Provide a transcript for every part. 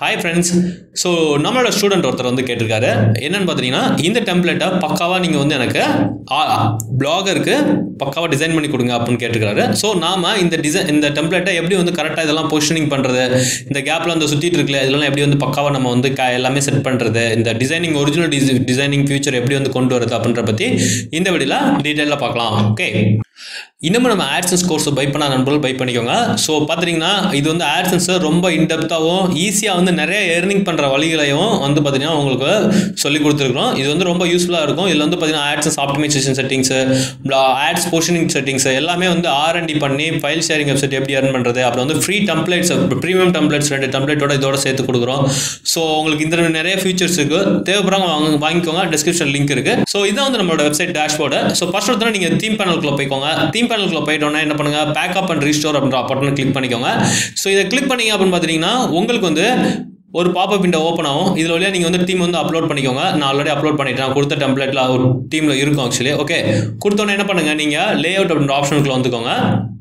Hi friends. So நம்மளோட student ஒருத்தர் வந்து கேட்டிருக்காரு, என்னென்னு பார்த்தீங்கன்னா இந்த டெம்ப்ளேட்டை பக்காவாக நீங்கள் வந்து எனக்கு பிளாகருக்கு பக்காவாக டிசைன் பண்ணி கொடுங்க அப்படின்னு கேட்டிருக்காரு. ஸோ நாம் இந்த டெம்ப்ளேட்டை எப்படி வந்து கரெக்டாக இதெல்லாம் பொசிஷனிங் பண்ணுறது, இந்த கேப்பில் வந்து சுற்றிட்டு இருக்குல்ல இதெல்லாம் எப்படி வந்து பக்காவாக நம்ம வந்து எல்லாமே செட் பண்ணுறது, இந்த டிசைனிங் ஒரிஜினல் டிசைனிங் ஃபியூச்சர் எப்படி வந்து கொண்டு வரது அப்படின்ற பற்றி இந்த வீடியோவில் டீட்டெயிலாக பார்க்கலாம். ஓகே, இன்னமும் நம்ம AdSense கோர்ஸை பை பண்ண நண்பர்கள் பை பண்ணிக்கோங்க. ஸோ பார்த்தீங்கன்னா இது வந்து AdSense ரொம்ப இன்டெப்த்தாகவும் ஈஸியாக வந்து நிறைய ஏர்னிங் பண்ணுற வழிகளையும் வந்து பார்த்தீங்கன்னா உங்களுக்கு சொல்லி கொடுத்துருக்குறோம். இது வந்து ரொம்ப யூஸ்ஃபுல்லாக இருக்கும். இதில் வந்து பார்த்தீங்கன்னா AdSense optimisation settings, ads positioning settings எல்லாமே வந்து R&D பண்ணி ஃபைல் ஷேரிங் வெப்சைட் எப்படி ஏர்ன் பண்ணுறது, அப்புறம் வந்து ஃப்ரீ டெம்ப்ளேட்ஸ், ப்ரீமியம் டெம்ப்ளேட்ஸ் 2 டெம்ப்ளேட்டோட இதோட சேர்த்து கொடுக்குறோம். ஸோ உங்களுக்கு இந்த நிறைய ஃபீச்சர்ஸ் இருக்குது, தேவைப்படுறவங்க வாங்கிக்கோங்க. டிஸ்கிரிப்ஷன் லிங்க் இருக்குது. ஸோ இதான் வந்து நம்மளோட வெப்சைட் டேஷ்போர்டு. ஸோ ஃபர்ஸ்ட் ஒருத்தர் நீங்கள் தீம் பேனலுக்குள்ள போய்க்கோங்க. தீம் பேனலுக்குள்ள போயிட்டோன்னா என்ன பண்ணுங்க, பேக்கப் அண்ட் ரீஸ்டோர் அப்படின்ற பட்டனை கிளிக் பண்ணிக்கோங்க. ஸோ இதை கிளிக் பண்ணீங்க அப்படின்னு பார்த்தீங்கன்னா உங்களுக்கு வந்து ஒரு பாப்அப் விண்டோ ஓப்பன் ஆகும். இதில் வழியாக நீங்கள் வந்து டீம் வந்து அப்லோட் பண்ணிக்கோங்க. நான் ஆல்ரெடி அப்லோட் பண்ணிட்டேன். நான் கொடுத்த டெம்ப்ளேட்டில் ஒரு டீமில் இருக்கும் ஆக்சுவலி. ஓகே, கொடுத்தோன்னே என்ன பண்ணுங்கள், நீங்கள் லே அவுட் அப்படின்ற ஆப்ஷனுக்குள்ள வந்துக்கோங்க.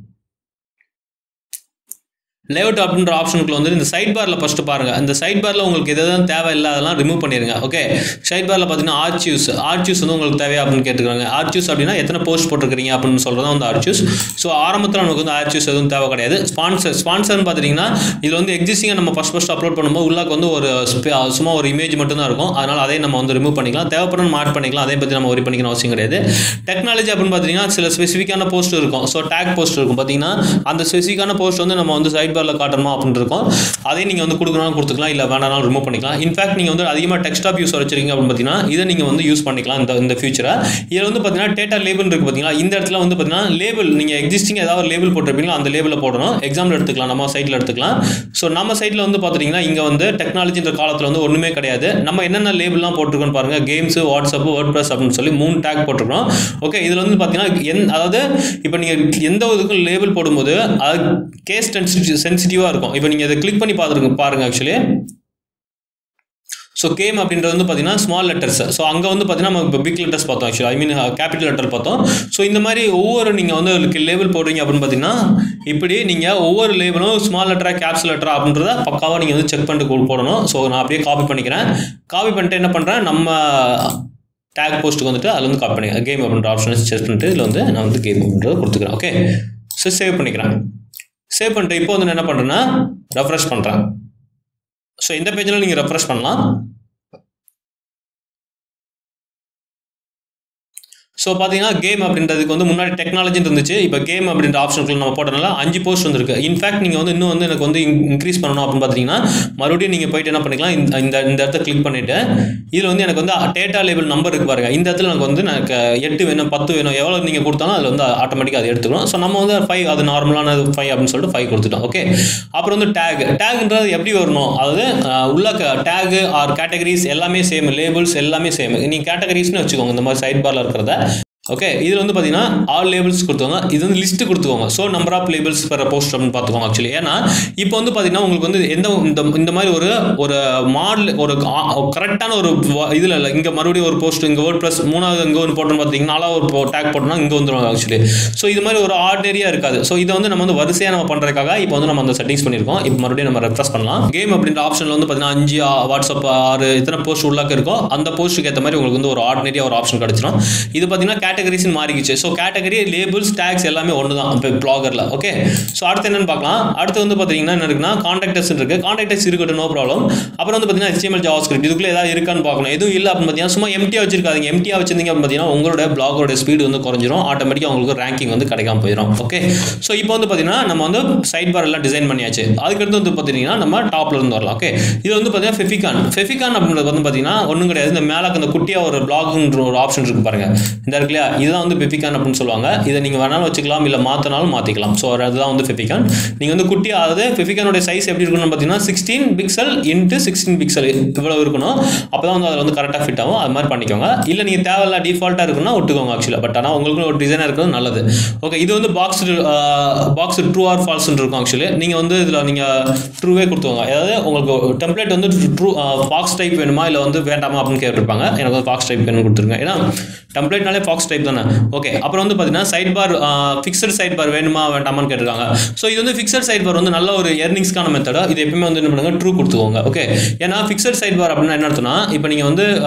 லேஅவுட் அப்படின்ற ஆப்ஷனுக்குள்ள வந்து இந்த சைட் பாரில் ஃபஸ்ட்டு பாருங்கள். இந்த சைட் பாரில் உங்களுக்கு எதாவது தேவையில்லை அதெல்லாம் ரிமூவ் பண்ணிடுங்க. ஓகே, சைட் பாரில் பார்த்தீங்கன்னா ஆர்ச்சியூஸ் வந்து உங்களுக்கு தேவையா அப்படின்னு கேட்டுக்கிறாங்க. ஆர்ச்சியூஸ் அப்படின்னா எத்தனை போஸ்ட் போட்டுருக்கீங்க அப்படின்னு சொல்கிறது வந்து ஆர்ச்சியூஸ். ஸோ ஆரம்பத்தில் நமக்கு வந்து ஆர்ச்சியூஸ் எதுவும் தேவை கிடையாது. ஸ்பான்சர்னு பார்த்தீங்கன்னா இதில் வந்து எக்ஸிஸ்டிங்காக நம்ம ஃபஸ்ட் அப்லோட் பண்ணும்போது உள்ளாக்கு வந்து ஒரு சும்மா ஒரு இமேஜ் மட்டும் தான் இருக்கும். அதனால் அதை நம்ம வந்து ரிமூவ் பண்ணிக்கலாம், தேவைப்படும் ஆட் பண்ணிக்கலாம். அதை பற்றி நம்ம ஒரி பண்ணிக்கணும் அவசியம் கிடையாது. டெக்னாலஜி அப்படின்னு பார்த்தீங்கன்னா சில ஸ்பெசிஃபிக்கான போஸ்ட் இருக்கும். ஸோ டேக் போஸ்ட் இருக்கும். பார்த்தீங்கன்னா அந்த ஸ்பெசிஃபிக்கான போஸ்ட் வந்து நம்ம வந்து சைட் காட்டணுமா அப்படின்னு இருக்கும். அதே நீங்கள் வந்து கொடுக்கணும் கொடுத்துக்கலாம், இல்லை வேணாலும் ரிமூவ் பண்ணிக்கலாம். இன்ஃபேக்ட் நீங்கள் வந்து அதிகமாக டெக்ஸ்டாப் யூஸ் வச்சிருக்கீங்க அப்படின்னு பார்த்தீங்கன்னா இதை நீங்கள் வந்து யூஸ் பண்ணிக்கலாம் இந்த ஃபியூச்சரை. இதில் வந்து பார்த்தீங்கன்னா டேட்டா லேபிள் இருக்குது பார்த்தீங்களா, இந்த இடத்துல வந்து பார்த்தீங்கன்னா லேபிள் நீங்கள் எக்ஸிஸ்டிங் ஏதாவது லேபிள் போட்டிருப்பீங்களா அந்த லேபிளில் போடணும். எக்ஸாம்பிள் எடுத்துக்கலாம், நம்ம சைட்டில் எடுத்துக்கலாம். ஸோ நம்ம சைட்டில் வந்து பார்த்தீங்கன்னா இங்கே வந்து டெக்னாலஜின்ற காலத்தில் வந்து ஒன்றுமே கிடையாது. நம்ம என்னென்ன லேபிள்லாம் போட்டிருக்கோன்னு பாருங்கள், கேம்ஸு, வாட்ஸ்அப், வேர்ட்பிரஸ் அப்படின்னு சொல்லி 3 டேக் போட்டிருக்கோம். ஓகே, இதில் வந்து பார்த்தீங்கன்னா அதாவது இப்போ நீங்கள் எந்த இதுக்கும் லேபிள் போடும்போது அது கேஸ் சென்சிட்டிவாக இருக்கும். இப்போ நீங்கள் இதை கிளிக் பண்ணி பாருங்க ஆக்சுவலி. ஸோ கேம் அப்படின்றது வந்து பார்த்தீங்கன்னா ஸ்மால் லெட்டர்ஸ். ஸோ அங்கே வந்து பார்த்தீங்கன்னா நம்ம இப்போ பிக் லெட்டர்ஸ் பார்த்தோம் actually, I mean capital letter பார்த்தோம். ஸோ இந்த மாதிரி ஒவ்வொரு நீங்கள் வந்து லேபிள் போடுறீங்க அப்படின்னு பார்த்தீங்கன்னா இப்படி நீங்கள் ஒவ்வொரு லேபிளும் ஸ்மால் லெட்டரா கேப்ஸ் லெட்டரா அப்படின்றத பக்காவாக நீங்கள் வந்து செக் பண்ணிட்டு போடணும். ஸோ நான் அப்படியே காப்பி பண்ணிக்கிறேன். காப்பி பண்ணிட்டு என்ன பண்ணுறேன், நம்ம டேக் போஸ்ட்டுக்கு வந்துட்டு அதில் வந்து காப்பி பண்ணிக்கிறேன். கேம் அப்படின்ற ஆப்ஷனை செக் பண்ணிட்டு இதில் வந்து நான் வந்து கேம் அப்படின்றத கொடுத்துக்கிறேன். ஓகே, ஸோ சேவ் பண்ணிக்கிறேன். சேவ் பண்ணிட்டு இப்போ வந்து என்ன பண்ணுறேன்னா ரெஃப்ரெஷ் பண்ணுறேன். ஸோ இந்த பேஜில் நீங்கள் ரெஃப்ரெஷ் பண்ணலாம். ஸோ பார்த்தீங்கன்னா கேம் அப்படின்றதுக்கு வந்து முன்னாடி டெக்னாலஜி இருந்துச்சு. இப்போ கேம் அப்படின்ற ஆப்ஷனுக்குள்ள நம்ம போட்டனால 5 போஸ்ட் வந்துருக்கு. இன்ஃபேக்ட் நீங்கள் வந்து இன்னும் வந்து எனக்கு வந்து இன்க்ரீஸ் பண்ணணும் அப்படின்னு பார்த்தீங்கன்னா மறுபடியும் நீங்கள் போயிட்டு என்ன பண்ணிக்கலாம், இந்த இடத்த கிளிக் பண்ணிவிட்டு இதில் வந்து எனக்கு வந்து டேட்டா லேபிள் நம்பர் இருக்குது பாருங்கள். இந்த இடத்துல எனக்கு வந்து எனக்கு 8 வேணும் 10 வேணும் எவ்வளோ நீங்கள் கொடுத்தாலும் அதில் வந்து ஆட்டோமேட்டிக்காக அதை எடுத்துக்கணும். ஸோ நம்ம வந்து 5, அது நார்மலான 5 அப்படின்னு சொல்லிட்டு 5 கொடுத்துட்டோம். ஓகே, அப்புறம் வந்து டேக்ன்றது எப்படி வரணும், அதாவது உள்ள டேகு ஆர் கேட்டகரிஸ் எல்லாமே சேம், லேபிள்ஸ் எல்லாமே சேம். நீங்கள் கேட்டகரிஸ்னு வச்சுக்கோங்க இந்த மாதிரி சைட் பாரில் இருக்கிறத. ஓகே, இதில் வந்து பார்த்தீங்கன்னா ஆல் லேபிள்ஸ் கொடுத்துக்கோங்க. இது வந்து லிஸ்ட்டு கொடுத்துக்கோங்க. So number of labels per post அப்படின்னு பார்த்துக்கோங்க ஆக்சுவலி. ஏன்னா இப்போ வந்து பார்த்தீங்கன்னா உங்களுக்கு வந்து இந்த மாதிரி ஒரு மாடல் ஒரு கரெக்டான ஒரு இதில் இல்லை. இங்கே மறுபடியும் ஒரு போஸ்ட், இங்கே வேர்ட் ப்ளஸ் 3வது இங்கே ஒன்று போட்டோன்னு பார்த்தீங்கன்னா 4வது ஒரு டேக் போட்டோம்னா இங்கே வந்துடும் ஆக்சுவலி. ஸோ இது மாதிரி ஒரு ஆர்டினரியாக இருக்காது. ஸோ இதை வந்து நம்ம வந்து வரிசையாக நம்ம பண்ணுறதுக்காக இப்போ வந்து நம்ம அந்த செட்டிங்ஸ் பண்ணியிருக்கோம். இப்போ மறுபடியும் நம்ம ரெஃப்ரெஷ் பண்ணலாம். கேம் அப்படின்ற ஆப்ஷனில் வந்து பார்த்தீங்கன்னா 5 வாட்ஸ்அப் 6 இத்தனை போஸ்ட் உள்ளாக்க இருக்கும். அந்த போஸ்ட்டுக்கு ஏற்ற மாதிரி உங்களுக்கு வந்து ஒரு ஆர்டினரியாக ஒரு ஆப்ஷன் கிடச்சிடும். இது பார்த்தீங்கன்னா கேட்டகரிஸ் மாறிக்கிச்சு. ஸோ கேட்டகரி, லேபிள்ஸ், டேக்ஸ் எல்லாமே ஒன்று தான் இப்போ பிளாகரில். ஓகே, ஸோ அடுத்து என்னன்னு பார்க்கலாம். அடுத்து வந்து பார்த்தீங்கன்னா என்ன இருக்குன்னா கான்டாக்டர்ஸ் இருக்குது. கான்டாக்டர்ஸ் இருக்கட்டும், நோ ப்ராப்ளம். அப்புறம் வந்து பார்த்தீங்கன்னா HTML JavaScript இதுக்குள்ளே ஏதாவது இருக்கான்னு பார்க்கணும். எதுவும் இல்லை அப்படின்னு பார்த்தீங்கன்னா சும்மா எம்டியாக வச்சிருக்காங்க. எம்டியாக வச்சிருந்தீங்க அப்படின்னு பார்த்தீங்கன்னா உங்களோட பிளாகோட ஸ்பீடு வந்து குறைஞ்சிரும். ஆட்டோமேட்டிக்காக உங்களுக்கு ரேங்கிங் வந்து கிடைக்காம போயிடும். ஓகே, ஸோ இப்போ வந்து பார்த்தீங்கன்னா நம்ம வந்து சைட் பார் எல்லாம் டிசைன் பண்ணியாச்சு. அதுக்கடுத்து வந்து பார்த்தீங்கன்னா நம்ம டாப்ல இருந்து வரலாம். ஓகே, இது வந்து பார்த்தீங்கன்னா ஃபெஃபிகான் அப்படின்றது வந்து பார்த்தீங்கன்னா ஒன்றும் கிடையாது. இந்த மேலே அந்த குட்டியாக ஒரு பிளாக்ன்ற ஒரு ஆப்ஷன் இருக்கு பாருங்க, இந்த இருக்குல்லையா, இதுதான் வந்து ஃபெஃபிகான் அப்படின்னு சொல்லுவாங்க. இதை நீங்கள் வேணாலும் வச்சுக்கலாம், இல்லை மாற்றினாலும் மாற்றிக்கலாம். ஸோ அதுதான் வந்து ஃபெஃபிகான். நீங்கள் வந்து குட்டி, அதாவது ஃபெஃபிகானோட சைஸ் எப்படி இருக்கணும்னு பார்த்தீங்கன்னா 16 பிக்சல் இன்ட்டு 16 பிக்சல் இவ்வளோ இருக்கணும். அப்போ தான் வந்து அதில் வந்து கரெக்டாக ஃபிட் ஆகும். அது மாதிரி பண்ணிக்கோங்க. இல்லை நீங்கள் தேவையில்ல டிஃபால்ட்டாக இருக்குன்னா விட்டுக்கோங்க ஆக்சுவலாக. பட் ஆனால் உங்களுக்கு ஒரு டிசைனாக இருக்கிறது நல்லது. ஓகே, இது வந்து பாக்ஸ் ட்ரூ ஆர் ஃபால்ஸ்ன்னு இருக்கும் ஆக்சுவலி. நீங்கள் வந்து இதில் நீங்கள் ட்ரூவே கொடுத்துக்கோங்க. அதாவது உங்களுக்கு டெம்ப்ளேட் வந்து ட்ரூ பாக்ஸ் டைப் வேணுமா இல்லை வந்து வேண்டாமா அப்படின்னு கேட்டிருப்பாங்க. எனக்கு வந்து பாக்ஸ் டைப் வேணும்னு கொடுத்துருங்க. ஏன்னா டெம்ப்ளேட்னாலே பாக்ஸ் டைப் தானே. ஓகே, அப்புறம் வந்து பார்த்தீங்கன்னா side bar fixed side bar வேணுமா வேண்டாமான்னு கேட்டிருக்காங்க. ஸோ இது வந்து ஃபிக்ஸட் சைட் பார் வந்து நல்ல ஒரு ஏர்னிங்ஸ்க்கான மெத்தடா. இது எப்பவுமே வந்து என்ன பண்ணுங்க, ட்ரூ கொடுத்துக்கோங்க. ஓகே, ஏன்னா ஃபிக்ஸட் சைட் பார் அப்படின்னா என்ன அர்த்தம்னா, இப்போ நீங்கள்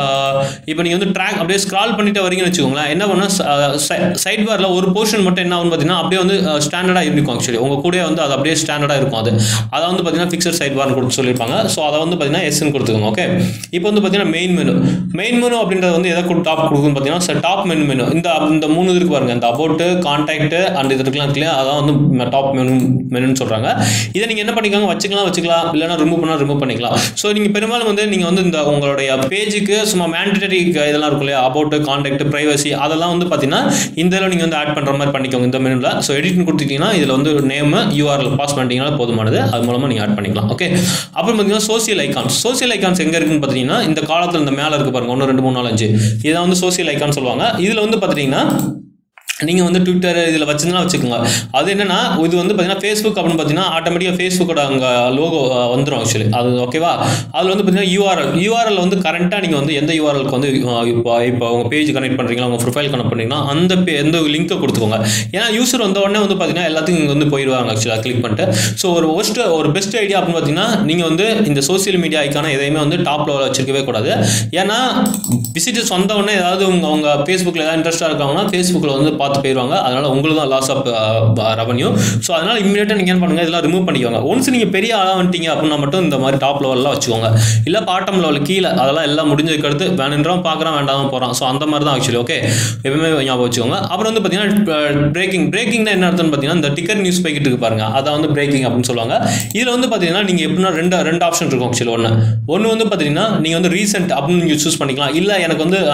வந்து ட்ராக் அப்படியே ஸ்க்ரால் பண்ணிட்டு வரீங்கன்னு வச்சுக்கோங்களேன், என்ன பண்ணால் சைட் பாரில் ஒரு போர்ஷன் மட்டும் என்ன ஆகும் பார்த்தீங்கன்னா அப்படியே வந்து ஸ்டாண்டர்டாக இருக்கும். ஆக்சுவலி உங்கள் கூட வந்து அது அப்படியே ஸ்டாண்டர்டாக இருக்கும். அதை வந்து பார்த்தீங்கன்னா ஃபிக்ஸட் சைட் பார்னு கொடுத்து சொல்லியிருப்பாங்க. ஸோ அதை வந்து பார்த்தீங்கன்னா எஸ்ன்னு கொடுத்துக்கோங்க. ஓகே, இப்போ வந்து பார்த்தீங்கன்னா மெயின் மெனு அப்படின்றது வந்து எதை டாப் கொடுக்குன்னு பார்த்தீங்கன்னா டாப் மெனு இந்த 3 இருக்கு பாருங்க, இந்த அபவுட், கான்டாக்ட் அண்ட் இது இருக்கலாம் இல்லையா, அதான் வந்து டாப் மெனுன்னு சொல்கிறாங்க. இதை நீங்கள் என்ன பண்ணிக்கோங்க, வச்சுக்கலாம், இல்லைனா ரிமூவ் பண்ணிக்கலாம். ஸோ நீங்கள் பெரும்பாலும் வந்து நீங்கள் வந்து இந்த உங்களுடைய பேஜுக்கு சும்மா மேண்டேட்டரி இதெல்லாம் இருக்கும் இல்லையா, அபவுட், கான்டாக்ட், ப்ரைவசி, அதெல்லாம் வந்து பார்த்தீங்கன்னா இந்த இதில் நீங்கள் வந்து ஆட் பண்ணுற மாதிரி பண்ணிக்கோங்க இந்த மெனுவில். ஸோ எடிட்னு கொடுத்துட்டீங்கன்னா இதில் வந்து நேம், யூஆர்எல் பாஸ் பண்ணிட்டீங்கன்னா போதுமானது. அது மூலமாக நீங்கள் ஆட் பண்ணிக்கலாம். ஓகே, அப்புறம் பார்த்தீங்கன்னா சோசியல் ஐகான்ஸ் எங்கே இருக்குன்னு பார்த்தீங்கன்னா இந்த காலத்தில் இந்த மேலே இருக்கு பாருங்க, 1 2 3 4 5, இதான் வந்து சோசியல் ஐகான் சொல்லுவாங்க. இதில் வந்து பார்த்தீங்கன்னா நீங்கள் வந்து ட்விட்டர் இதில் வச்சுக்கோங்க. அது என்னன்னா, இது வந்து பார்த்தீங்கன்னா ஃபேஸ்புக் அப்படின்னு பார்த்தீங்கன்னா ஆட்டோமேட்டிக்காக ஃபேஸ்புக்கோட அங்கே லோகோ வந்துடும். ஆக்சுவலி அது ஓகேவா. அதில் வந்து பார்த்தீங்கன்னா யூஆர்எல் வந்து கரெக்டாக நீங்கள் வந்து எந்த யூஆர்எலுக்கு வந்து இப்போ உங்கள் பேஜ் கனெக்ட் பண்ணுறீங்களா, உங்கள் ப்ரொஃபைல் கனெக்ட் பண்ணுறீங்கன்னா எந்த லிங்கை கொடுத்துக்கோங்க. ஏன்னா யூசர் வந்த உடனே வந்து பார்த்தீங்கன்னா எல்லாத்துக்கும் இங்கே வந்து போயிடுவாங்க ஆக்சுவலாக கிளிக் பண்ணிட்டு. ஸோ ஒரு பெஸ்ட் ஐடியா அப்படின்னு பார்த்தீங்கன்னா நீங்கள் வந்து இந்த சோசியல் மீடியா ஐக்கான எதையுமே வந்து டாப் லெவலில் வச்சிருக்கவே கூடாது. ஏன்னா விசிட்டர்ஸ் வந்த உடனே ஏதாவது அவங்க ஃபேஸ்புக்கில் ஏதாவது இன்ட்ரெஸ்ட்டாக இருக்காங்கன்னா ஃபேஸ்புக்கில் வந்து பார்த்து போயிடுவாங்க. அதனால உங்களுக்கு தான் லாஸ் ஆஃப் ரெவன்யூ. ஸோ அதனால இமீடியட்டாக நீங்கள் என்ன பண்ணுங்க, இதெல்லாம் ரிமூவ் பண்ணிக்கோங்க. ஒன்ஸ் நீங்கள் பெரிய ஆளாக வந்துட்டீங்க அப்படின்னா மட்டும் இந்த மாதிரி டாப் லெவலில் வச்சுக்கோங்க. இல்லை பாட்டம் லெவல் கீழே அதெல்லாம் எல்லாம் முடிஞ்சதுக்கு அடுத்து வேணுன்றோம் பார்க்குறான் வேண்டாமல் போகிறான். ஸோ அந்த மாதிரி தான் ஆக்சுவலி. ஓகே, எப்பவுமே ஞாபகம் வச்சுக்கோங்க. அப்புறம் வந்து பார்த்தீங்கன்னா பிரேக்கிங்னா என்ன அர்த்தம்னு பார்த்தீங்கன்னா இந்த டிக்கர் நியூஸ் போய்கிட்டு இருக்கு பாருங்க, அதை வந்து பிரேக்கிங் அப்படின்னு சொல்லுவாங்க. இதில் வந்து பார்த்தீங்கன்னா நீங்கள் எப்படின்னா ரெண்டு ஆப்ஷன் இருக்கும் ஆக்சுவலி. ஒன்று வந்து பார்த்தீங்கன்னா நீங்கள் வந்து ரீசெண்ட் அப்படின்னு நீங்கள் சூஸ் பண்ணிக்கலாம். இல்லை எனக்கு வந்து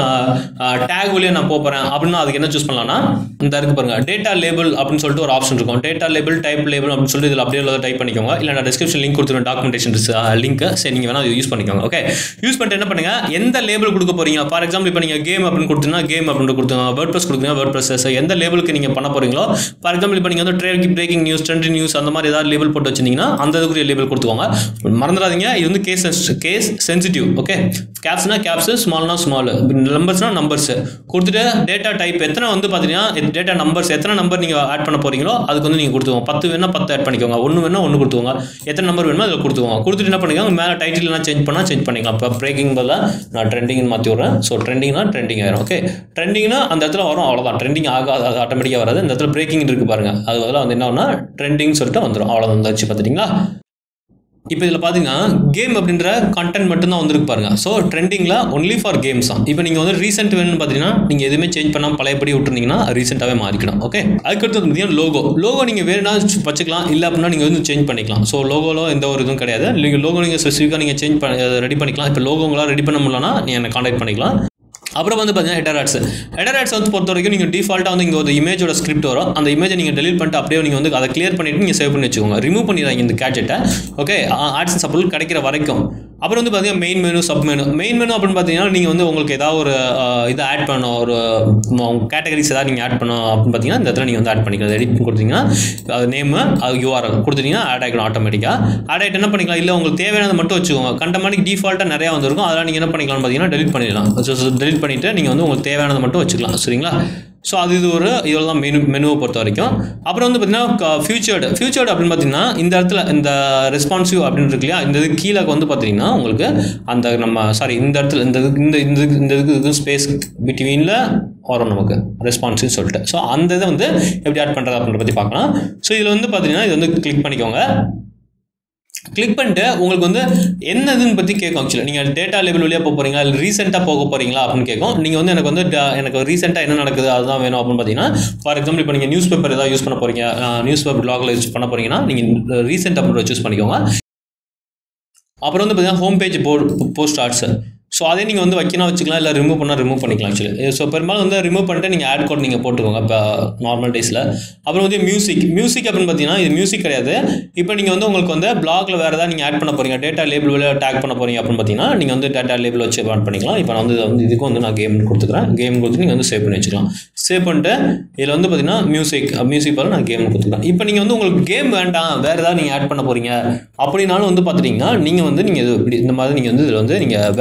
டேக் வழியாக நான் போகிறேன் அப்படின்னா அதுக்கு என்ன சூஸ் பண்ணலாம்னா இந்த இருக்கு பாருங்க, டேட்டா லேபிள் அப்படின்னு சொல்லிட்டு ஒரு ஆப்ஷன் இருக்கும். டேட்டா லேபிள், டைப் லேபிள் அப்படின்னு சொல்லிட்டு இதில் அப்படியே டைப் பண்ணிக்கோங்க. இல்லை நான் டிஸ்கிரிப்ஷன் லிங்க் கொடுத்துருவேன், டாக்குமெண்டேஷன் லிங்க். சரி, நீங்கள் வேணா யூஸ் பண்ணிக்கோங்க. ஓகே, யூஸ் பண்ணிட்டு என்ன பண்ணுங்க, எந்த லேபிள் கொடுக்க போறீங்க. ஃபார் எக்ஸாம்பிள் இப்போ நீங்கள் கேம் அப்படின்னு கொடுத்தீங்கன்னா கேம் அப்படின்னு கொடுத்துங்க, வேர்ட்பிரஸ் கொடுத்தீங்கன்னா வேர்ட்பிரஸ். எந்த லேபிளுக்கு நீங்கள் பண்ண போறீங்களோ, ஃபார் எக்ஸாம்பிள் இப்போ நீங்கள் வந்து பிரேக்கிங் நியூஸ், ட்ரெண்டிங் நியூஸ் அந்த மாதிரி ஏதாவது லேபிள் போட்டு வச்சிருந்தீங்கன்னா அந்த இதுக்குரிய லேபிள் கொடுத்துக்கோங்க. மறந்துடாதீங்க, இது வந்து கேஸ் சென்சிட்டிவ். ஓகே, கேப்ஸ்னா கேப்ஸ், ஸ்மால்னா ஸ்மால், நம்பர்ஸ்னா நம்பர்ஸ் கொடுத்துட்டு டேட்டா டைப் எத்தனை வந்து பார்த்தீங்கன்னா டேட்டா நம்பர்ஸ் எத்தனை நம்பர் நீங்கள் ஆட் பண்ண போறீங்களோ அதுக்கு வந்து நீங்கள் கொடுத்துக்கோங்க. 10 வேணா 10 ஆட் பண்ணிக்கோங்க, 1 வேணா 1 கொடுத்துக்கோங்க. எத்தனை நம்பர் வேணுமோ அதில் கொடுத்துக்கோங்க. கொடுத்துட்டு என்ன பண்ணிக்கோங்க, மேலே டைட்டில்லாம் சேஞ்ச் பண்ணிக்கலாம். இப்போ பிரேக்கிங் பதிலாக நான் ட்ரெண்டிங்னு மாற்றி விட்றேன். ஸோ ட்ரெண்டிங்னா ட்ரெண்டிங் ஆயிரும். ஓகே, ட்ரெண்டிங்னா அந்த இடத்துல வரும், அவ்வளோதான். ட்ரெண்டிங் ஆகாது, அது ஆட்டோமேட்டிக்காக வராது. இந்த இடத்துல பிரேக்கிங் இருக்கு பாருங்க, அது பதிலாக வந்து என்ன ட்ரெண்டிங் சொல்லிட்டு வந்துடும். அவ்வளோதான் வந்துச்சு, பார்த்துட்டிங்களா. இப்போ இதில் பார்த்தீங்கன்னா கேம் அப்படின்ற கண்டென்ட் மட்டும்தான் வந்துருக்கு பாருங்க. ஸோ ட்ரெண்டிங்கில் ஒன்லி ஃபார் கேம்ஸ் தான். இப்போ நீங்கள் வந்து ரீசெண்ட் வேணும்னு பார்த்தீங்கன்னா நீங்கள் எதுவுமே சேஞ்ச் பண்ணாமல் பழையபடி விட்டுருந்தீங்கன்னா ரீசெண்டாகவே மாறிக்கணும். ஓகே, அதுக்கடுத்து பார்த்தீங்கன்னா லோகோ நீங்கள் வேணும்னா வச்சுக்கலாம், இல்லை அப்படின்னா நீங்கள் வந்து சேஞ்ச் பண்ணிக்கலாம். ஸோ லோகோவில் எந்த ஒரு இதுவும் கிடையாது. நீங்கள் லோகோ நீங்கள் ஸ்பெசிஃபிக்காக நீங்கள் சேஞ்ச் ரெடி பண்ணிக்கலாம். இப்போ லோகோ உங்களால் ரெடி பண்ண முடியலன்னா நீங்கள் என்னை கான்டாக்ட் பண்ணிக்கலாம். அப்புறம் வந்து பார்த்தீங்கன்னா ஹெடர் ஆட்ஸ் வந்து பொறுத்த வரைக்கும் நீங்கள் டிஃபால்ட்டாக வந்து இங்கே ஒரு இமேஜோட ஸ்கிரிப்ட் வரும். அந்த இமேஜை நீங்கள் டெலிட் பண்ணிட்டு அப்படியே நீங்கள் வந்து அதை கிளியர் பண்ணிவிட்டு நீங்கள் சேவ் பண்ணி வச்சுக்கோங்க. ரிமூவ் பண்ணிடுறாங்க இந்த கேட்ஜெட்டை. ஓகே, ஆட்ஸ் சப்போர்ட் கிடைக்கிற வரைக்கும். அப்புறம் வந்து பார்த்தீங்கன்னா main menu, sub menu. Main menu அப்படின்னு பார்த்தீங்கன்னா நீங்கள் வந்து உங்களுக்கு ஏதாவது ஒரு இதை ஆட் பண்ணணும், ஒரு கேட்டகரிஸ் ஏதாவது நீங்கள் ஆட் பண்ணணும் அப்படின்னு பார்த்தீங்கன்னா இந்த இடத்துல நீங்கள் வந்து ஆட் பண்ணிக்கலாம். எடிட் கொடுத்தீங்கன்னா அது நேமு, அது யூஆர்எல் கொடுத்தீங்கன்னா ஆட் ஆகிடும் ஆட்டோமேட்டிக்காக. ஆட் ஆகிட்டு என்ன பண்ணிக்கலாம், இல்லை உங்களுக்கு தேவையானது மட்டும் வச்சுக்கோங்க. கண்டமானிக்கு டிஃபால்ட்டாக நிறையா வந்துருக்கும், அதெல்லாம் நீங்கள் என்ன பண்ணிக்கலாம்னு பார்த்தீங்கன்னா டெலிட் பண்ணிடலாம். டெலிட் பண்ணிவிட்டு நீங்கள் வந்து உங்களுக்கு தேவையானதை மட்டும் வச்சுக்கலாம். சரிங்களா. ஸோ அது இதில் தான் மெனுவை பொறுத்த வரைக்கும். அப்புறம் வந்து பார்த்தீங்கன்னா ஃபியூச்சர்டு அப்படின்னு பார்த்தீங்கன்னா இந்த இடத்துல இந்த ரெஸ்பான்சிவ் அப்படின்னு இருக்கு இல்லையா, இந்த இது கீழே வந்து பார்த்தீங்கன்னா உங்களுக்கு அந்த இந்த இடத்துல இந்த இதுக்கு ஸ்பேஸ் பிட்வீனில் வரும் நமக்கு ரெஸ்பான்சிவ் சொல்லிட்டு. ஸோ அந்த இதை வந்து எப்படி ஆட் பண்ணுறது அப்படின்றத பற்றி பார்க்கலாம். ஸோ இதில் வந்து பார்த்தீங்கன்னா இது வந்து கிளிக் பண்ணிக்கோங்க. கிளிக் பண்ணிட்டு உங்களுக்கு வந்து என்ன இதுன்னு பற்றி கேட்கும். ஆக்சுவலி நீங்கள் டேட்டா லேபிள் வழியாக போக போகிறீங்களா, இல்லை ரீசெண்டாக போக போகிறீங்களா அப்படின்னு கேட்கும். நீங்கள் வந்து எனக்கு ரீசெண்டாக என்ன நடக்குது அதுதான் வேணும் அப்படின்னு பார்த்தீங்கன்னா, ஃபார் எக்ஸாம்பிள் இப்போ நீங்கள் நியூஸ் பேப்பர் ஏதாவது யூஸ் பண்ண போகிறீங்க, நியூஸ் பேப்பர் பிளாகில் யூஸ் பண்ண போகிறீங்கன்னா நீங்கள் ரீசெண்ட் அப்படின்ற சூஸ் பண்ணிக்கோங்க. அப்புறம் வந்து பார்த்தீங்கன்னா home page post ads. So அதே நீங்கள் வந்து வச்சுக்கலாம், இல்லை ரிமூவ் பண்ணிக்கலாம் ஆக்சுவலி. ஸோ பெரும்பாலும் வந்து ரிமூவ் பண்ணிட்டு நீங்கள் ஆட் கோட் நீங்கள் போட்டுக்கோங்க இப்போ நார்மல் டேஸில். அப்புறம் வந்து மியூசிக் அப்படின்னு பார்த்தீங்கன்னா இது மியூசிக் கிடையாது. இப்போ நீங்கள் வந்து உங்களுக்கு வந்து பிளாகில் வேறு ஏதாவது நீங்கள் ஆட் பண்ண போகிறீங்க, டேட்டா லேபிள் வழியாக டேக் பண்ண போகிறீங்க அப்படின்னு பார்த்தீங்கன்னா நீங்கள் வந்து டேட்டா லேபிள் வச்சு ஆட் பண்ணிக்கலாம். இப்போ நான் வந்து இதுக்கு வந்து நான் கேம் கொடுத்துக்கிறேன். கேம் கொடுத்து நீங்கள் வந்து சேவ் பண்ணி வச்சுக்கலாம். சேவ் பண்ணிட்டு இதில் வந்து பார்த்தீங்கன்னா மியூசிக் பதில் நான் கேம் கொடுத்துக்கிறேன். இப்போ நீங்கள் வந்து உங்களுக்கு கேம் வேண்டாம், வேறு ஏதாவது நீங்கள் ஆட் பண்ண போகிறீங்க அப்படின்னாலும் வந்து பார்த்துட்டிங்கன்னா நீங்கள் வந்து இந்த மாதிரி நீங்கள் வந்து இதில் வந்து நீங்கள் வேறு லேபிள்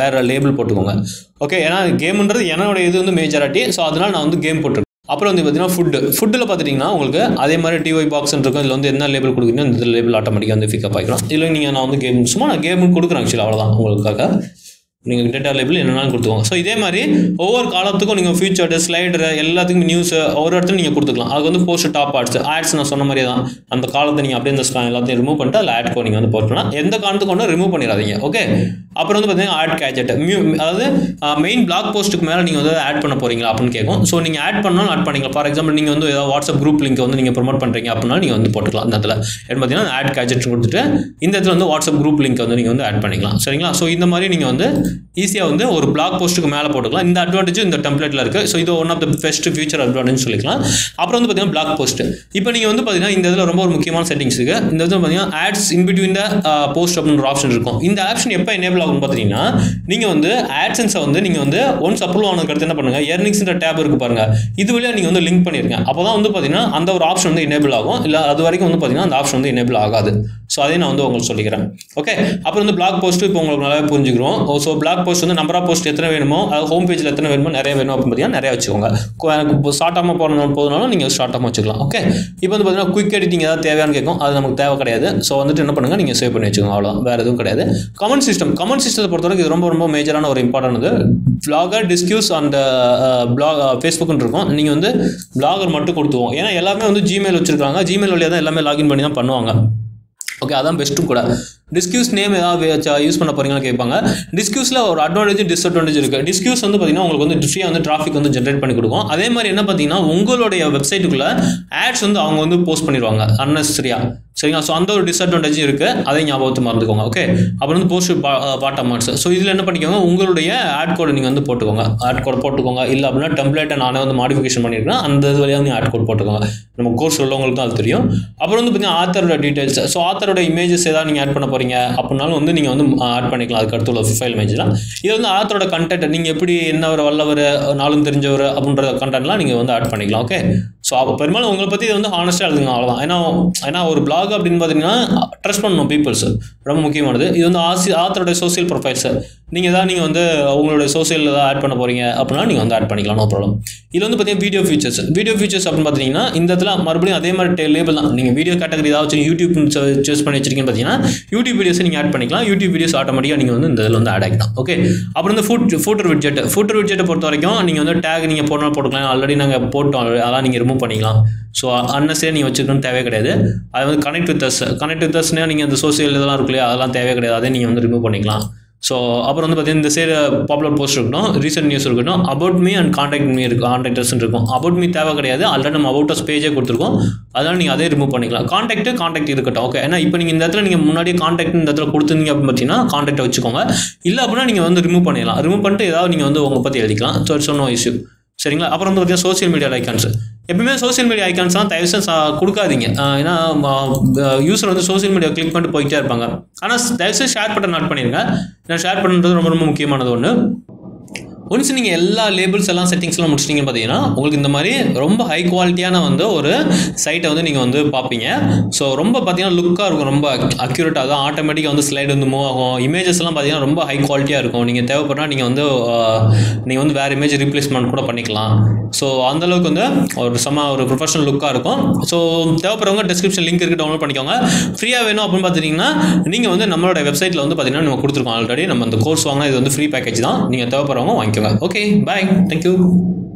லேபிள் போட்டுக்கோங்க. ஓகே, ஏன்னா கேம்ன்றது என்னோட இது வந்து மேஜராட்டி. ஸோ அதனால் நான் வந்து கேம் போட்டுருக்கேன். அப்புறம் வந்து பார்த்தீங்கன்னா ஃபுட்டில் பார்த்துட்டிங்கன்னா உங்களுக்கு அதே மாதிரி டிஒய் பாக்ஸ் இருக்கும். இதில் வந்து என்ன லேபிள் கொடுக்குறீங்க இந்த லேபிள் ஆட்டோமேட்டிக்காக வந்து பிக்கப் ஆகிடும். இல்லை நீங்கள் நான் வந்து கேம் சும்மா நான் கேம் கொடுக்குறேன் ஆக்சுவலி, அவ்வளோதான். உங்களுக்காக நீங்கள் டேட்டா லேபிள் என்னென்னாலும் கொடுத்துக்கோங்க. ஸோ இதே மாதிரி ஒவ்வொரு காலத்துக்கும் நீங்கள் ஃபியூச்சர் ஸ்லைடர் எல்லாத்துக்கும் நியூஸ் ஒரு இடத்துல நீங்கள் கொடுத்துக்கலாம். அது வந்து போஸ்ட் டாப் ஆட்ஸ் நான் சொன்ன மாதிரியே தான். அந்த காலத்தை நீங்கள் அப்படியே இந்த எல்லாத்தையும் ரிமூவ் பண்ணிட்டு அதில் ஆட் நீங்கள் வந்து போட்டுக்கலாம். எந்த காலத்துக்கு ஒன்றும் ரிமூவ் பண்ணிடாதீங்க. ஓகே, அப்புறம் வந்து பார்த்தீங்கன்னா ஆட் கேஜெட் அதாவது மெயின் பிளாக் போஸ்ட்டுக்கு மேலே நீங்கள் வந்து ஆட் பண்ண போகிறீங்களா அப்படின்னு கேட்கும். ஸோ நீங்கள் ஆட் பண்ணாலும் ஆட் பண்ணிக்கலாம். ஃபார் எக்ஸாம்பிள் நீங்கள் வந்து ஏதாவது வாட்ஸ்அப் குரூப் லிங்க் வந்து நீங்கள் ப்ரொமோட் பண்ணுறீங்க அப்படின்னா நீங்கள் வந்து போட்டுக்கலாம். இந்த இடத்துல பார்த்தீங்கன்னா ஆட் கேஜெட் கொடுத்துட்டு இந்த இடத்துல வந்து வாட்ஸ்அப் குரூப் லிங்க் வந்து நீங்கள் வந்து ஆட் பண்ணிக்கலாம். சரிங்களா? ஸோ இந்த மாதிரி நீங்கள் வந்து ஈஸியாக வந்து ஒரு பிளாக் போஸ்ட்டுக்கு மேலே போட்டுக்கலாம். இந்த அட்வான்டேஜ் இந்த டெம்ப்ளேட்டில் இருக்குது. ஸோ இது one of the best future advantage சொல்லிக்கலாம். அப்புறம் வந்து பார்த்தீங்கன்னா பிளாக் போஸ்ட் இப்போ நீங்கள் வந்து பார்த்தீங்கன்னா இந்த இதில் ரொம்ப ஒரு முக்கியமான செட்டிங்ஸ் இருக்குது. இந்த இதில் பார்த்தீங்கன்னா ads in between the post அப்படின்ற ஆப்ஷன் இருக்கும். இந்த ஆப்ஷன் எப்போ எனேபிள் ஆகும்னு பார்த்தீங்கன்னா நீங்கள் வந்து ஆட்சன்ஸை வந்து நீங்கள் வந்து ஒன்ஸ் அப்ரூவ் ஆனதுக்கு அடுத்து என்ன பண்ணுங்கள், எர்னிங்ஸ்ன்ற டேப் இருக்குது பாருங்கள், இது வழியாக நீங்கள் வந்து லிங்க் பண்ணிருங்க. அப்போ தான் வந்து பார்த்தீங்கன்னா அந்த ஒரு ஆப்ஷன் வந்து எனேபிள் ஆகும். இல்லை அது வரைக்கும் வந்து பார்த்தீங்கன்னா அந்த ஆப்ஷன் வந்து எனேபிள் ஆகாது. ஸோ அதையும் நான் வந்து உங்களுக்கு சொல்லிக்கிறேன். ஓகே, அப்புறம் வந்து பிளாக் போஸ்ட் இப்போ உங்களுக்கு நல்லா புரிஞ்சுக்கிறோம். ஸோ பிளாக் போஸ்ட் வந்து நம்பர் ஆஃப் போஸ்ட் எத்தனை வேணுமோ, அது ஹோம் பேஜில் எத்தனை வேணுமோ நிறைய வேணும் அப்படின்னு பார்த்தீங்கன்னா நிறைய வச்சுக்கோங்க. ஷார்ட்டாக போதுனாலும் நீங்கள் ஷார்ட்டாக வச்சுக்கலாம். ஓகே, இப்போ வந்து பார்த்தீங்கன்னா குயிக் எடிட்டிங் ஏதாவது தேவையானு கேட்கும். அது நமக்கு தேவை கிடையாது. ஸோ வந்துட்டு என்ன பண்ணுங்கள், நீங்கள் சேவ் பண்ணி வச்சுக்கோங்க. அவ்வளோ, வேறு எதுவும் கிடையாது. கமெண்ட் சிஸ்டத்தை பொறுத்தவரைக்கும் இது ரொம்ப ரொம்ப மேஜரான ஒரு இம்பார்ட்டன்ட். பிளாகர் டிஸ்கியூஸ் அந்த ஃபேஸ்புக்குன்னு இருக்கும். நீங்கள் வந்து பிளாகர் மட்டும் கொடுத்துவோம். ஏன்னா எல்லாமே வந்து ஜிமெயில் வச்சுருக்காங்க. ஜிமெயில் வழியாக தான் எல்லாமே லாகின் பண்ணி தான் பண்ணுவாங்க. ஓகே, அதான் பெஸ்ட்டும் கூட. டிஸ்கியூஸ் நேம் ஏதாவது யூஸ் பண்ண போறீங்கன்னு கேட்பாங்க. டிஸ்கியூஸில் ஒரு அட்வான்டேஜ் டிஸ்அட்வான்டேஜ் இருக்குது. டிஸ்கியூஸ் வந்து பார்த்தீங்கன்னா உங்களுக்கு வந்து ஃப்ரீயாக வந்து டிராஃபிக் வந்து ஜென்ரேட் பண்ணி கொடுக்கும். அதே மாதிரி என்ன பார்த்தீங்கன்னா உங்களுடைய வெப்சைட்டுக்குள்ளே ஆட்ஸ் வந்து அவங்க வந்து போஸ்ட் பண்ணிடுவாங்க அன்னெசரியா. சரிங்களா? ஸோ அந்த ஒரு டிஸ்அட்வான்டேஜும் இருக்குது. அதை ஞாபகத்தை மறந்துக்கோங்க. ஓகே, அப்புறம் வந்து போஸ்ட் பாட்டம் ஆட்ஸ். ஸோ இதில் என்ன பண்ணிக்கோங்க, உங்களுடைய ஆட் கோடை நீங்கள் வந்து போட்டுக்கோங்க. ஆட் கோட் போட்டுக்கோங்க. இல்லை அப்படின்னா டெம்ப்ளேட்டை நானே வந்து மாடிஃபிகேஷன் பண்ணியிருக்கேன். அந்த இது வழியாக நீங்கள் ஆட் கோட் போட்டுக்கோங்க. நம்ம கோர்ஸ் உள்ளவங்களுக்கு தான் அது தெரியும். அப்புறம் வந்து பார்த்தீங்கன்னா ஆத்தரோட டீடைல்ஸ். ஸோ ஆத்தரோட இமேஜஸ் ஏதாவது நீங்கள் ஆட் பண்ண போகிறீங்க அப்படின்னாலும் வந்து நீங்கள் வந்து ஆட் பண்ணிக்கலாம். அதுக்கு அடுத்து உள்ள ப்ரொஃபைல் இமேஜ்லாம் இது வந்து ஆத்தரோட கண்டென்ட் நீங்கள் எப்படி என்னவர் வல்லவர் நாளும் தெரிஞ்சவர் அப்படின்ற கண்டென்ட்லாம் நீங்கள் வந்து ஆட் பண்ணிக்கலாம். ஓகே, ஸோ அப்போ பெரும்பாலும் உங்களை பற்றி இது வந்து ஹானஸ்ட்டாக எழுதுங்க. அவ்வளோதான். ஏன்னா ஒரு பிளாக் அப்படின்னு பார்த்தீங்கன்னா ட்ரஸ்ட் பண்ணணும் பீப்புள்ஸ், ரொம்ப முக்கியமானது. இது வந்து ஆத்தரோட சோசியல் ப்ரொஃபைல்ஸ் நீங்கள் நீங்கள் வந்து உங்களுடைய சோசியலில் ஏதாவது ஆட் பண்ண போகிறீங்க அப்படின்னா நீங்கள் வந்து ஆட் பண்ணிக்கலாம். No problem. இது வந்து பார்த்தீங்கன்னா வீடியோ ஃபீச்சர்ஸ் அப்படின்னு பார்த்தீங்கன்னா இந்த இடத்துல மறுபடியும் அதே மாதிரி லேபிள் தான். நீங்கள் வீடியோ கேட்டகரி ஏதாவது யூடியூப் சூஸ் பண்ணி வச்சிருக்கீங்கன்னு பார்த்தீங்கன்னா யூடியூப் வீடியோஸ் நீங்கள் ஆட் பண்ணிக்கலாம். யூடியூப் வீடியோஸ் ஆட்டோமேட்டிக்காக நீங்கள் வந்து இந்த இதில் வந்து ஆட் ஆகிக்கலாம். ஓகே, அப்புறம் வந்து ஃபூட்டர் விட்ஜெட்டை பொறுத்த வரைக்கும் நீங்கள் வந்து டேக் நீங்கள் போட்டுக்கலாம். ஆல்ரெடி நாங்கள் போட்டோம், அதெல்லாம் நீங்கள் ரிமூவ் பண்ணிக்கலாம். ஸோ அன்னசே நீங்கள் வச்சுக்கணும்னு தேவை கிடையாது. அது வந்து கனெக்ட் வித் அஸ்னா நீங்கள் அந்த சோசியல் இதெல்லாம் இருக்கு இல்லையா, அதெல்லாம் தேவை கிடையாது. அதே நீங்கள் வந்து ரிமூவ் பண்ணிக்கலாம். ஸோ அப்புறம் வந்து பார்த்தீங்கன்னா இந்த சைடு பாப்புலர் போஸ்ட் இருக்கணும், ரீசெண்ட் நியூஸ் இருக்கட்டும், அபவுட் மீ அண்ட் கான்டாக்டர்ஸ் இருக்கும். அபவுட் மீ தேவை கிடையாது. ஆல்ரெடி நம்ம அபவுட் அஸ் பேஜே கொடுத்துருக்கோம். அதனால் நீங்கள் அதே ரிமூவ் பண்ணிக்கலாம். கான்டாக்ட் இருக்கட்டும். ஓகே, ஏன்னா இப்போ நீங்கள் இந்த இடத்துல நீங்கள் முன்னாடியே கான்டாக்ட் இந்த இடத்துல கொடுத்துருந்தீங்க அப்படின்னு பார்த்தீங்கன்னா கான்டாக்டை வச்சுக்கோங்க. இல்லை அப்படின்னா நீங்கள் வந்து ரிமூவ் பண்ணிடலாம். ரிமூவ் பண்ணிட்டு ஏதாவது நீங்கள் வந்து உங்களை பற்றி எழுதிக்கலாம். So it's no issue. சரிங்களா? அப்புறம் வந்து பார்த்தீங்கன்னா சோசியல் மீடியா ஐக்கான்ஸ். எப்பவுமே சோசியல் மீடியா ஐக்கான்ஸ்லாம் தயவுசெய்து கொடுக்காதீங்க. ஏன்னா யூஸர் வந்து சோசியல் மீடியா கிளிக் பண்ணிட்டு போயிட்டே இருப்பாங்க. ஆனால் தயவுசெய்து ஷேர் பட்டன் நாட் பண்ணிடுங்க. ஏன்னா ஷேர் பண்ணுறது ரொம்ப ரொம்ப முக்கியமானது ஒன்று. ஒன்ஸ் நீங்கள் எல்லா லேபிள்ஸ் எல்லாம் செட்டிங்ஸ்லாம் முடிச்சிட்டிங்கன்னு பார்த்தீங்கன்னா உங்களுக்கு இந்த மாதிரி ரொம்ப ஹை குவாலிட்டியான வந்து ஒரு சைட்டை வந்து நீங்கள் வந்து பார்ப்பீங்க. ஸோ ரொம்ப பார்த்தீங்கன்னா லுக்காக இருக்கும், ரொம்ப அக்யூரேட்டாக தான். ஆட்டோமேட்டிக்காக வந்து ஸ்லைடு வந்து மூவ் ஆகும். இமேஜஸ்லாம் பார்த்தீங்கன்னா ரொம்ப ஹை குவாலிட்டியாக இருக்கும். நீங்கள் தேவைப்பட்டால் நீங்கள் வந்து வேறு இமேஜ் ரீப்ளேஸ்மெண்ட் கூட பண்ணிக்கலாம். ஸோ அந்தளவுக்கு வந்து ஒரு ப்ரொஃபஷனல் லுக்காக இருக்கும். ஸோ தேவைப்படுறவங்க டிஸ்கிரிப்ஷன் லிங்க் இருக்குது, டவுன்லோட் பண்ணிக்கோங்க. ஃப்ரீயாக வேணும் அப்படின்னு பார்த்துட்டிங்கன்னா நீங்கள் வந்து நம்மளோட வெப்சைட்டில் வந்து பார்த்தீங்கன்னா நம்ம கொடுத்துருக்கோம் ஆல்ரெடி. நம்ம அந்த கோர்ஸ் வாங்கினா இது வந்து ஃப்ரீ பேக்கேஜ் தான். நீங்கள் தேவைப்படுறவங்க வாங்கிக்கோங்க. Okay, bye. Thank you.